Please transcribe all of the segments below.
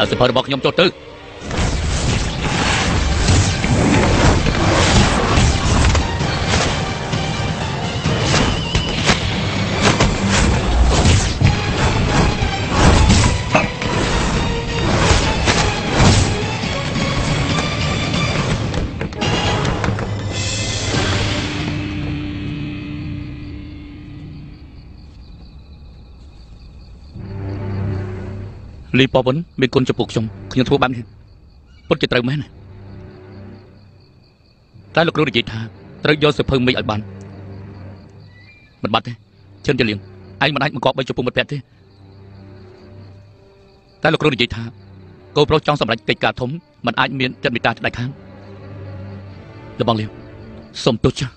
សិភៅរបស់ខ្ញុំចូលទៅលីប៉វិនមានគុណចំពោះខ្ញុំធ្វើបែបនេះពិតជាត្រូវមែនតែលោកគ្រូនិយាយថាត្រូវយកសិភៅមេឃឲ្យបានមិនបាត់ទេជឿនជាលៀងឯងមិនអាចបង្កប់បីចំពោះមិត្តភក្តិទេតែលោកគ្រូនិយាយថាកូនប្រុសចង់សម្រេចកិច្ចការធំមិនអាចមានចិត្តមេត្តាដៃខាងលបងលៀងសូមទោសចាស់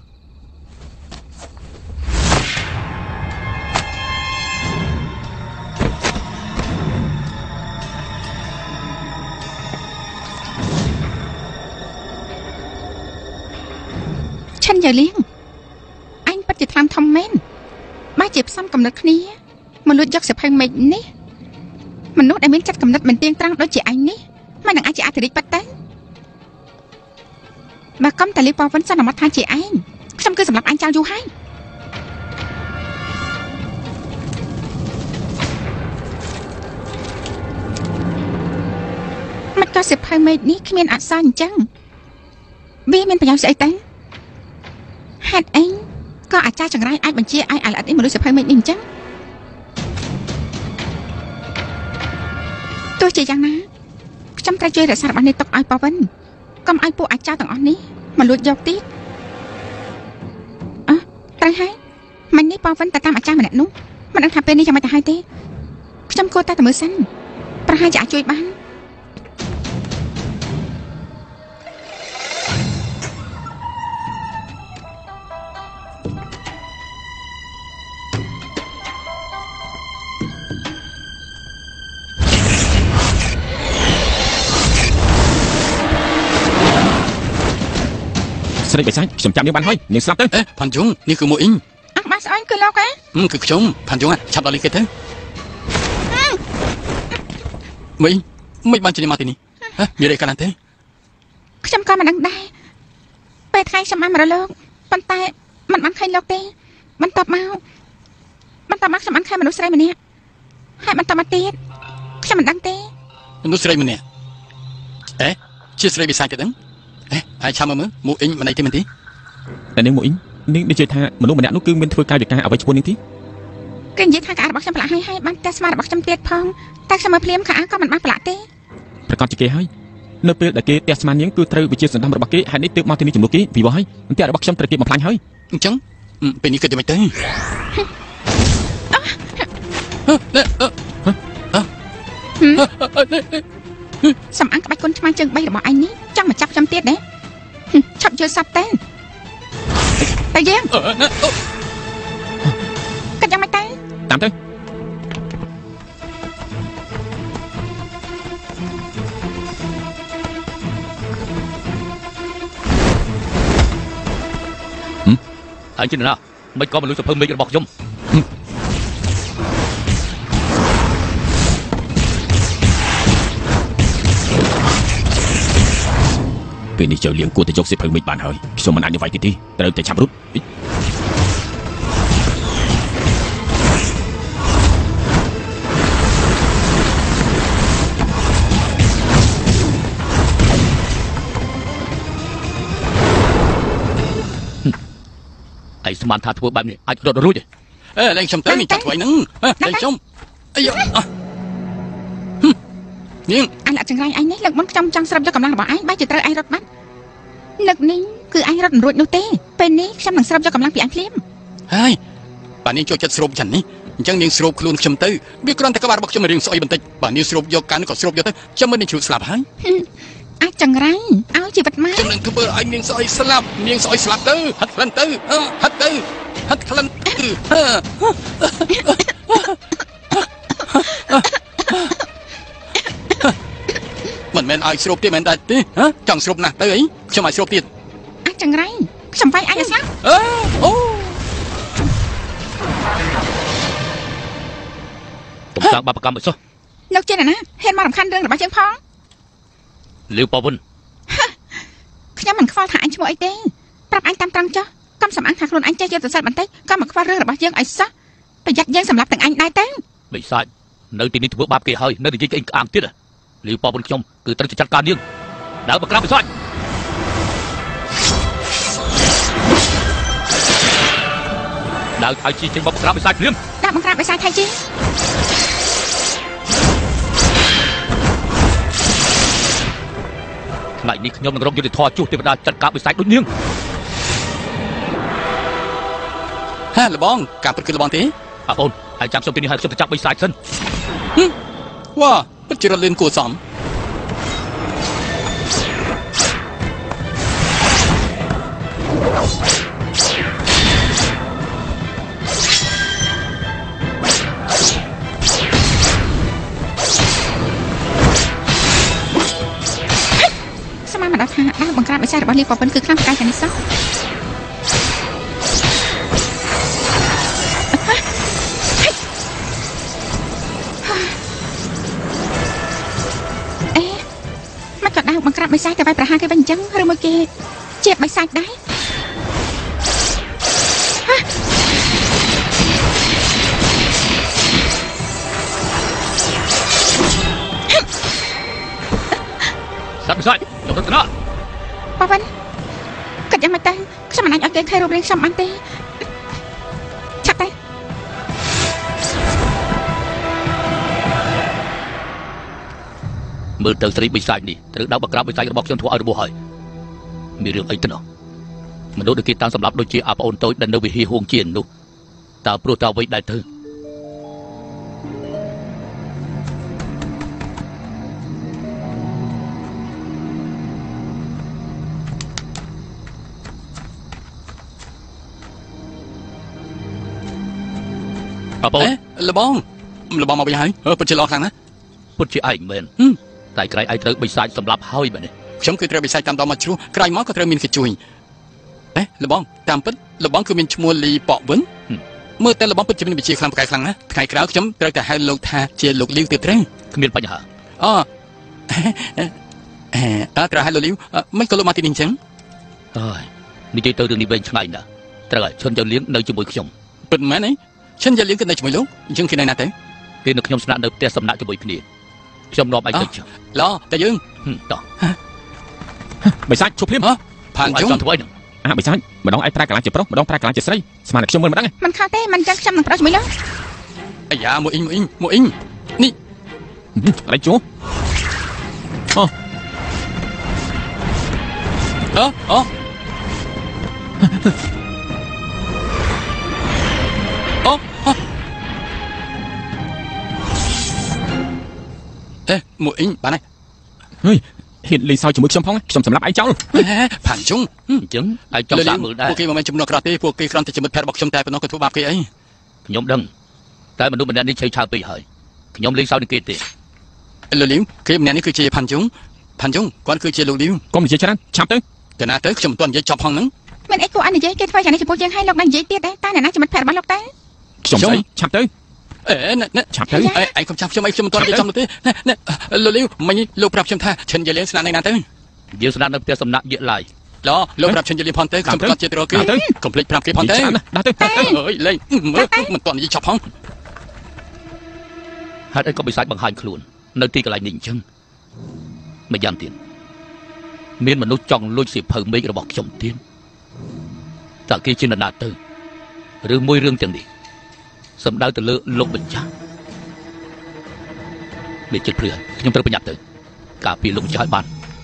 ឆិនយ៉ាលៀងអញពិតជាថ្លឹងធំមែនបើជាផ្សំកំណត់គ្នាមកលួចយកសិភៅមេឃនេះមនុស្សដែលមានចិត្តកំណត់មិនទៀងត្រង់ដូចជាអញនេះមិននឹងអាចជាអធិរាជពិតទេបើកុំតែលីប៉វិនសន្មតថាជាឯងខ្ញុំគឺសម្រាប់អញចោលយូរហើយមិនក៏សិភៅមេឃនេះគ្មានអក្សរអញ្ចឹងវាមានប្រយោជន៍ស្អីទេហេតុអីក៏អាចារ្យចង្រៃអាចបញ្ជាឲ្យអាល្អិតនេះមនុស្សសិភៅមេឃនេះអញ្ចឹងទោះជាយ៉ាងណាខ្ញុំត្រូវជួយរក្សារបស់នេះទុកឲ្យប៉វិនកុំឲ្យពួកអាចារ្យទាំងអស់នេះមកលួចយកទៀតត្រូវហើយមិញនេះប៉វិនទៅតាមអាចារ្យម្នាក់នោះមិនដឹងថាពេលនេះយ៉ាងម៉េចទៅហើយទេខ្ញុំគួរតែមើលសិនប្រហែលជាអាចជួយបានស្រីបិសាចខ្ញុំចាំនាងបានហើយនាងស្លាប់ទៅផាន់ជុងនេះគឺមួយអ៊ីងអស់បាស្អនគឺលោកគឺខ្ញុំផាន់ជុងឆាប់ដល់លីគេទៅមួយមិនបានជិះមកទីនេះមានអីកាន់ទេខ្ញុំក៏មិនដឹងដែរពេលថ្ងៃខ្ញុំបានមករលោកប៉ុន្តែមិនបានឃើញលោកទេបន្ទាប់មកខ្ញុំបានឃើញមនុស្សស្រីម្នាក់ហើយបន្តមកទៀតខ្ញុំមិនដឹងទេមនុស្សស្រីម្នាក់ជាស្រីបិសាចទេដឹងហើយឆាំមើលមួយអ៊ីងមិនអីទេមែនទេតែនាងមួយអ៊ីងនាងនិយាយថាមនុស្សម្នាក់នោះគឺមានធ្វើកាយវិការអ្វីឈ្មោះនាងទេគេនិយាយថាការរបស់ខ្ញុំប្រឡាក់ហើយបានតែស្មារតីរបស់ខ្ញុំទៀតផងតែខ្ញុំមើលភ្លាមខោក៏មិនបានប្រឡាក់ទេប្រកាសជាគេហើយនៅពេលដែលគេទះស្មាននាងគឺត្រូវវិជាសណ្ដាំរបស់គេហេតុនេះទើបមកទីនេះជំនួសគេវិវហើយអន្ទាក់របស់ខ្ញុំត្រូវគេបំផ្លាញហើយអញ្ចឹងពេលនេះគិតទៅមិនទេសំអាងក្បាច់គុនឆ្មាជើង3របស់អញនេះចង់មកចាប់ខ្ញុំទៀតទេឆាប់យកសັບទេតែយើងកាច់យ៉ាងម៉េចទៅតាមទៅហើយជាណាមិនក៏មនុស្សសភើមេឃរបស់ខ្ញុំពេលនេះចៅលៀងគួរតែយកសិភៅមេឃបានហើយខ្ញុំមិនអាចនិយាយទៀតទេត្រូវតែឆាប់រត់ឯស្មានថាធ្វើបែបនេះអាចរត់រួចទេលែងខ្ញុំទៅមានចាត់ធ្វើអីហ្នឹងលែងខ្ញុំអាយនាងអាឡចង្រៃអញនេះលើកមុនខ្ញុំចង់ស្រាប់យកកម្លាំងរបស់ឯងបែរជាត្រូវឯងរត់បាត់លើកនេះគឺឯងរត់មិនរួចនោះទេពេលនេះខ្ញុំនឹងស្រាប់យកកម្លាំងពីឯងភ្លាមហើយបាទនាងចូលចិត្តស្រូបចឹងនេះអញ្ចឹងនាងស្រូបខ្លួនខ្ញុំទៅវាគ្រាន់តែក្បាលរបស់ខ្ញុំរៀងស្អុយបន្តិចបាទនាងស្រូបយកកាន់ក៏ស្រូបយកទៅខ្ញុំមិននឹងជ្រុះស្លាប់ហើយអាចចង្រៃឲ្យជីវិតមកខ្ញុំនឹងធ្វើឲ្យនាងស្អុយស្លាប់នាងស្អុយស្លាប់ទៅហិតក្លិនទៅហិតទៅហិតក្លិនមិនមែនឲ្យស្រូបទៀតមែនទេចង់ស្រូបណាស់ទៅអីខ្ញុំឲ្យស្រូបទៀតអាចចង្រៃខ្ញុំវាយអញឲ្យស្លាប់អូកុំសាងបាបកម្មអីសោះលោកចេះណាហ៊ានមករំខានរឿងរបស់យើងផងលាវប៉វិនខ្ញុំមិនខ្វល់ថាអញឈ្មោះអីទេប្រាប់អញតាមត្រង់ចុះកុំសំអាងថាខ្លួនអញចេះយកទៅសិតបន្តិចក៏មកខ្វល់រឿងរបស់យើងឲ្យសោះប្រយ័ត្នយើងសម្រាប់ទាំងអញដែរទៅបិសាចនៅទីនេះធ្វើបាបគេហើយនៅនិយាយក្អេងក្អាងទៀតលាវប៉វិនខ្ញុំគឺត្រូវចាត់ការនាងដើរមកក្រាបបិសាចដើរឲ្យជីចេញមកក្រាបបិសាចព្រាមដាក់បង្ក្រាបបិសាចថៃជីថ្ងៃនេះខ្ញុំនឹងរកយុទ្ធធរជួសទេវតាចាត់ការបិសាចដូចនាងហេលបងការពិតគឺលបងទេអើបងហើយចាំខ្ញុំទីនេះហើយខ្ញុំទៅចាប់បិសាចសិនវ៉ាពិតជារលឿនគួរសមស្មានមកដល់ថាដើរបង្ក្រាបបិសាចរបស់លាវប៉វិនគឺខ្លាំងប្រកែកតែនេះសោះបង្ក្រាបបិសាចទៅឲ្យប្រហារគេវិញអញ្ចឹងឬមួយគេជាបិសាចដែរសត្វបិសាចយករត់ណាប៉វិនគិតយ៉ាងម៉េចទៅខ្ញុំមិនអាចឲ្យគេឃើញរូបរាងខ្ញុំបានទេឆាប់ទៅមើលទៅស្រីបិសាចនេះត្រូវដាក់បង្ក្រាបបិសាចរបស់ខ្ញុំធ្វើឲ្យរបួសហើយមានរឿងអីទៅនោះមនុស្សដែលគេតាមសម្លាប់ដូចជាអាប្អូនតូចដែលនៅវិហារហួងជៀននោះតើព្រោះតើអ្វីដែរទៅអាប្អូនលបងមកវិញហើយពិតជាល្អខ្លាំងណាស់ពុតជាឯងមែនតែក្រែងឯងត្រូវបិសាចសម្លាប់ហើយបែបនេះខ្ញុំគឺត្រូវបិសាចតាមដល់មកជ្រោះក្រោយមកក៏ត្រូវមានគេជួយលបងតាមពិតលបងគឺមានឈ្មោះលីប៉វិនមើលតែលបងពិតជាមានវិជាខ្លាំងប្រកែកខ្លាំងណាស់ថ្ងៃក្រោយខ្ញុំត្រូវតែហៅលោកថាជាលោកលីវទៀតត្រូវគ្មានបញ្ហាត្រូវហៅលោកលីវមិនក៏លោកមកទីនេះអញ្ចឹងហើយនិយាយទៅរឿងនេះវិញឆ្ងាយណាស់ត្រូវឲ្យឈុនយកលៀងនៅជាមួយខ្ញុំពិតមែនទេឈិនយកលៀងគឺនៅជាមួយលោកអញ្ចឹងគេនៅណាទៅគេនៅខ្ញុំស្នាក់នៅផ្ទះសំណាក់ជាមួយគ្នាខ្ញុំនាំឯងទៅចុះឡតែយើងតោះបិសាចជប់ភ្លាមផានជុំធ្វើអីនឹងបិសាចម្ដងឯងប្រែកម្លាំងជាប្រុសម្ដងប្រែកម្លាំងជាស្រីស្មានតែខ្ញុំមើលមិនដឹងមិនខុសទេមិនចឹងខ្ញុំនឹងប្រុសជាមួយលោកអាយ៉ាមួយអ៊ីងនេះឡៃជួមួយអ៊ីងបានហើយហ៊ានលេងសើចជាមួយខ្ញុំផងខ្ញុំសម្រាប់ឯងចោលផានជុំអញ្ចឹងឯងចង់សាកមើលដែរពួកគេមិនមែនជំនួសក្រទេពួកគេគ្រាន់តែជាមិត្តភក្តិរបស់ខ្ញុំតែប៉ុណ្ណោះក៏ធ្វើបាបគេអីខ្ញុំដឹងតែមនុស្សម្នាក់នេះឆេវឆាវពេកហើយខ្ញុំលេងសើចនឹងគេទេលោកលីវគេម្នាក់នេះគឺជាផាន់ជុំគាត់គឺជាលោកលីវកុំនិយាយច្រើនឆាប់ទៅទៅណាទៅខ្ញុំមិនទាន់និយាយចប់ផងហ្នឹងមានអីគួរឲ្យនិយាយគេធ្វើយ៉ាងនេះចំពោះយើងឲ្យលោកនឹងនិយាយទៀតដែរតែអ្នកណាជាមិត្តភក្តិរបស់លោកតែខ្ញុំស្អីឆាប់ទៅ ឆាប់ទៅឯងកុំចាប់ខ្ញុំអីខ្ញុំមិនទាន់និយាយចំទេលោកលីវមិញលោកប្រាប់ខ្ញុំថាឈិនយាលេងស្នាក់នៅណាទៅយើងស្នាក់នៅផ្ទះសំណាក់យាឡាយលោកប្រាប់ឈិនយាលេងផងទៅខ្ញុំគាត់ជាទៅរកគេកុំភ្លេចប្រាប់គេផងទៅដើរទៅអើយលេងមើលមិនទាន់និយាយចប់ផងហេតុអីក៏បិសាចបង្ហាញខ្លួននៅទីកន្លែងនេះអញ្ចឹងម្យ៉ាងទៀតមានមនុស្សចង់លួចសៀវភៅមេឃរបស់ខ្ញុំទៀតតើគេជានរណាទៅឬមួយរឿងទាំងនេះសំដៅទៅលើលោកម្ចាស់មានចិត្តព្រាខ្ញុំត្រូវប្រញាប់ទៅការពារលោកម្ចាស់ឲ្យបាន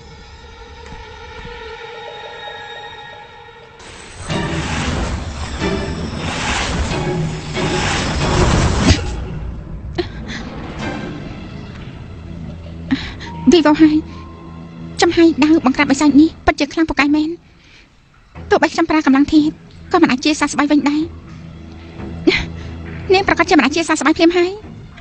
vì vào hai trăm hai đang bằng cặp bài xanh ní bất chợt khăng một cái men tụi bay trăm pra cầm lăng thiệt có mà chia xa bay vinh đây nênประกาศmà chia xa bay thêm hai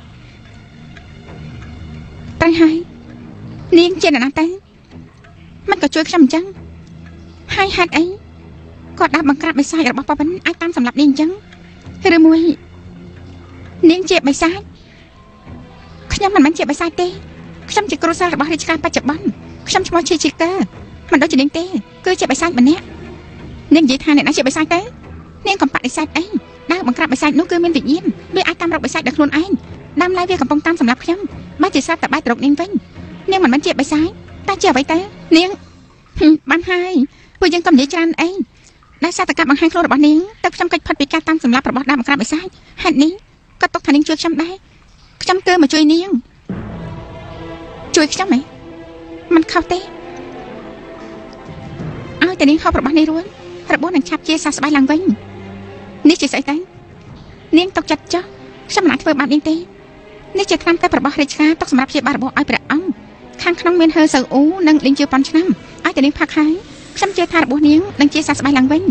tay hai nên trên là nát tayมันก็ช่วยtrăm chăng hai hạt ấy có đã bằng cặp bài xanh ở bao bánh ai tan sầm lập nên chăng hay mùi nên chia bài xanh ខ្ញុំមិនមែនជាបិសាចទេខ្ញុំជាគ្រូសាស្ត្ររបស់រាជការបច្ចុប្បន្នខ្ញុំឈ្មោះជាកឺមិនដូចជានាងទេគឺជាបិសាចម្នាក់នាងនិយាយថាអ្នកណាជាបិសាចទៅនាងកំបដិសេធអីដើរបង្ក្រាបបិសាចនោះគឺមានវិញ្ញាណវាអាចតាមរកបិសាចដោយខ្លួនឯងដើមឡើយវាកំពុងតាមសម្រាប់ខ្ញុំបើជាសត្វតែបែរទៅរកនាងវិញនាងមិនមែនជាបិសាចតែជាអ្វីទៅនាងបានហើយពួកយើងកំនិយាយច្រើនអីដែលសត្វតកម្មបង្ហាញខ្លួនរបស់នាងទៅខ្ញុំកិច្ចផុតពីការតាមសម្រាប់របស់ដើមបង្ក្រាបបិសាចហេតុនេះក៏ទុកថានាងជួយខ្ញុំដែរខ្ញុំគឺមកជួយនាងជួយខ្ញុំហ៎មិនខុសទេឲ្យតែនាងហូបរបស់នេះរួចរបួសនឹងឆាប់ជាសះស្បើយឡើងវិញនេះជាស្អីទៅនាងទុកចិត្តចុះខ្ញុំមិនអាចធ្វើបាបនាងទេនេះជាថ្នាំតែរបស់រាជការទុកសម្រាប់ព្យាបាលរបួសឲ្យព្រះអង្គខាងក្នុងមានហើសៅអ៊ូនិងលីងជាប៉ុនឆ្នាំឲ្យតែនាងផឹកហើយខ្ញុំជឿថារបួសនាងនឹងជាសះស្បើយឡើងវិញ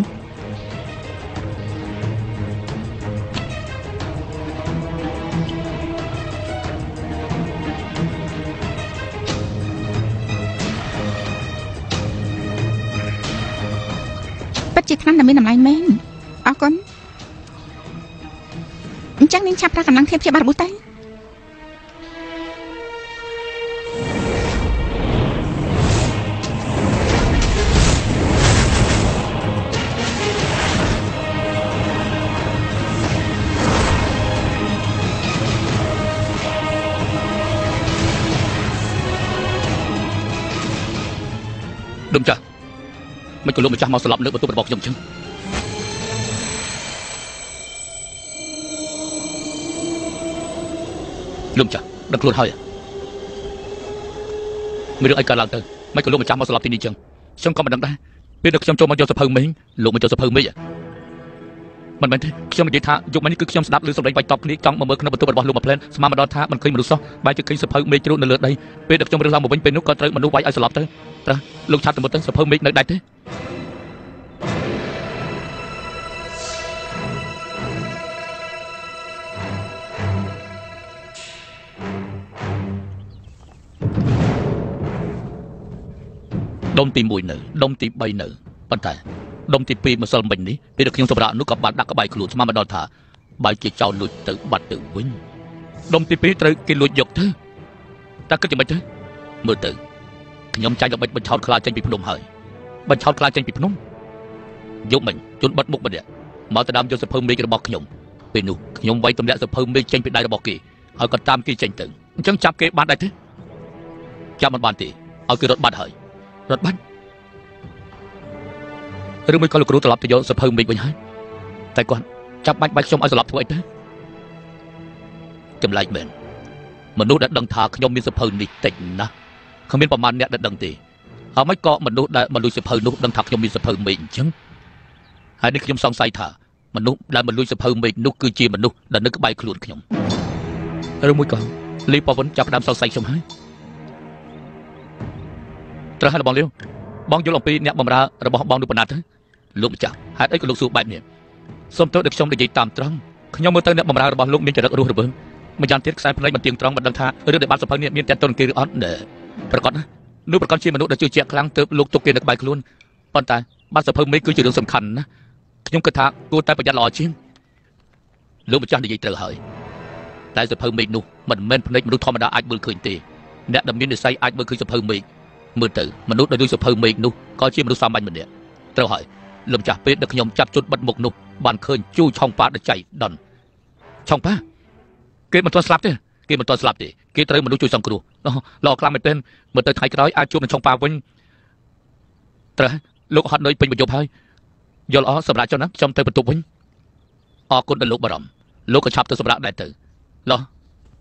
ជាថ្នាំដែលមានតម្លៃមែនអរគុណអញ្ចឹងនាងឆាប់ប្រើកម្លាំងធៀបព្យាបាលរបួសទៅដុំចាស់មិនក៏លោកម្ចាស់មកស្លាប់លើបន្ទប់របស់ខ្ញុំចឹងលោកម្ចាស់ដឹងខ្លួនហើយមានរឿងអីកើតឡើងទៅមិនក៏លោកម្ចាស់មកស្លាប់ទីនេះចឹងខ្ញុំក៏មិនដឹងដែរពេលដែលខ្ញុំចូលមកយកសភៅមេងលោកមកយកសភៅមេងមិនមែនទេខ្ញុំនិយាយថាយកមកនេះគឺខ្ញុំស្ដាប់ឮសំឡេងបាច់តបគ្នាចង់មកមើលក្នុងបន្ទប់របស់លោកមកផ្លែនស្មានមកដល់ថាមិនឃើញមនុស្សសោះបែរជាឃើញសភៅមេឃជ្រូកនៅលើដីពេលដែលខ្ញុំរើសឡើងមកវិញពេលនោះក៏ត្រូវមនុស្សវាយឲ្យស្លាប់ទៅត្រាលោកឆាប់ទៅមើលទៅសភៅមេឃនៅដែរទេដុំទី1នៅដុំទី3នៅប៉ុន្តែដុំទី2ម្សិលមិញនេះពេលដែលខ្ញុំសម្រាប់នោះក៏បានដាក់ក្បាយខ្លួនស្មានមកដល់ថាបែរជាចោលលួចទៅបាត់ទៅវិញដុំទី2ត្រូវគេលួចយកទៅតែគិតយ៉ាងម៉េចទៅមើលទៅខ្ញុំចាញ់ដើម្បីបញ្ឆោតខ្លាចេញពីភ្នំហើយបញ្ឆោតខ្លាចេញពីភ្នំយកមិញជន់បិទមុខម្នាក់មកទៅដើមយកសភៅមេឃរបស់ខ្ញុំពេលនោះខ្ញុំវាយទម្លាក់សភៅមេឃចេញពីដៃរបស់គេហើយក៏តាមគេចេញទៅអញ្ចឹងចាប់គេបានដែរទេចាប់មិនបានទេឲ្យគេរត់បាត់ហើយរត់បាត់ឬមួយក៏លោកគ្រូត្រឡប់ទៅយកសភៅមេឃវិញហើយតែគាត់ចាប់បាច់ខ្ញុំឲ្យស្លាប់ធ្វើអីទៅចម្លែកមែនមនុស្សដែលដឹងថាខ្ញុំមានសភៅនេះតិចណាស់គ្មានប្រមាណអ្នកដែលដឹងទេហើយមិនក៏មនុស្សដែលមកលួចសភៅនោះដឹងថាខ្ញុំមានសភៅមេឃអញ្ចឹងហើយនេះខ្ញុំសង្ស័យថាមនុស្សដែលមកលួចសភៅមេឃនោះគឺជាមនុស្សដែលនៅក្បែរខ្លួនខ្ញុំឬមួយក៏លីប៉វិនចាប់ផ្ដើមសង្ស័យខ្ញុំហើយត្រូវហើយបងលាវបងយល់អំពីអ្នកបម្រើរបស់បងនោះប៉ុណ្ណាទៅលោកម្ចាស់ហេតុអីក៏លោកសួរបែបនេះសូមទោសដែលខ្ញុំនិយាយតាមត្រង់ខ្ញុំមើលទៅអ្នកបម្រើរបស់លោកមានចរិតរស់រវើកម្យ៉ាងទៀតខ្សែភ្នែកមិនទៀងត្រង់មិនដឹងថារឿងដែលបានសភៅនេះមានតែតុនគេឬអត់ប្រកាសណានោះប្រកាសជាមនុស្សដែលជឿជាក់ខ្លាំងទើបលោកទុកគេនៅក្បែរខ្លួនប៉ុន្តែបានសភៅមេឃគឺជារឿងសំខាន់ណាខ្ញុំគិតថាគួរតែប្រយ័ត្នល្អជាងលោកម្ចាស់និយាយត្រូវហើយតែសភៅមេឃនោះមិនមែនភ្នែកមនុស្សធម្មតាអាចមើលឃើញទេអ្នកដែលមាននិស្ស័យអាចមើលឃើញសភៅមេឃមើលទៅមនុស្សដែលលួចសភៅមេឃនោះក៏ជាមនុស្សសាមញ្ញម្នាក់ត្រូវហើយលោកម្ចាស់ពេលដែលខ្ញុំចាប់ជន់បិទមុខនោះបានឃើញជូឆុងប៉ាដចៃដនឆុងប៉ាគេមិនទាន់ស្លាប់ទេគេមិនទាន់ស្លាប់ទេគេត្រូវមនុស្សជួយសង្គ្រោះល្អខ្លាំងមែនទែនមើលទៅថ្ងៃក្រោយអាចជួបនឹងឆុងប៉ាវិញត្រូវលោកហត់នឿយពេញមួយយប់ហើយយល់អស់សម្រាប់ចុះណាខ្ញុំទៅបន្ទប់វិញអរគុណដល់លោកបារម្ភលោកក៏ឆាប់ទៅសម្រាប់ដែរទៅឡោះ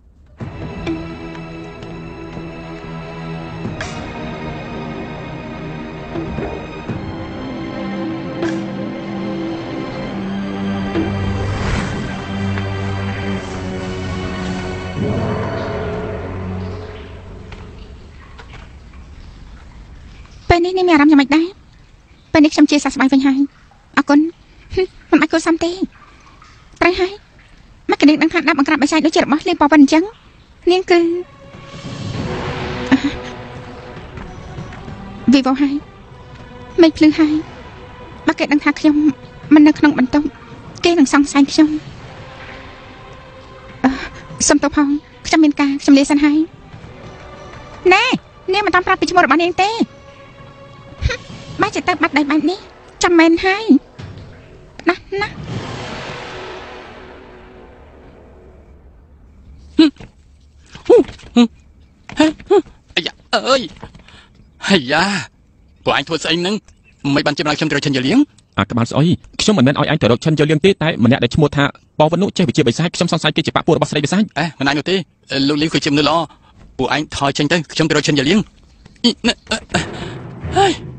ពេលនេះមានអារម្មណ៍យ៉ាងម៉េចដែរពេលនេះខ្ញុំជាសះស្បើយវិញហើយអរគុណមិនអាចគួរសមទេត្រូវហើយមកកណ្ដេកដឹងថាដាប់បង្ក្រាបបិសាចដូចជារបស់លេងប៉វិនអញ្ចឹងនាងគឺវិវោហើយមិនភ្លឺហើយបើគេដឹងថាខ្ញុំមិននៅក្នុងបន្ទប់គេនឹងសង្ស័យខ្ញុំសុំទៅផងខ្ញុំមានការខ្ញុំលាសិនហើយណែនាងមិនតាមប្រាប់ពីឈ្មោះរបស់នាងទេបាច់ទៅបាត់ដៃបាច់នេះចាំមែនហើយណាអាយ៉ាអើយអាយ៉ាពួកឯងធ្វើស្អីហ្នឹងមិនបានចាំឲ្យខ្ញុំត្រូវឈិនជាលៀងអាក្បាលស្អុយខ្ញុំមិនមែនឲ្យអញទៅរកឈិនយកលៀងទេតែម្នាក់ដែលឈ្មោះថាប៉វវណ្ណុចេះវិជាបិសាចខ្ញុំសង្ស័យគេជាបាក់ពួករបស់ស្រីបិសាចមិនឯងនោះទេលោកលីវគឺជាមនុស្សល្អពួកឯងថយចេញទៅខ្ញុំទៅរកឈិនជាលៀងហើយ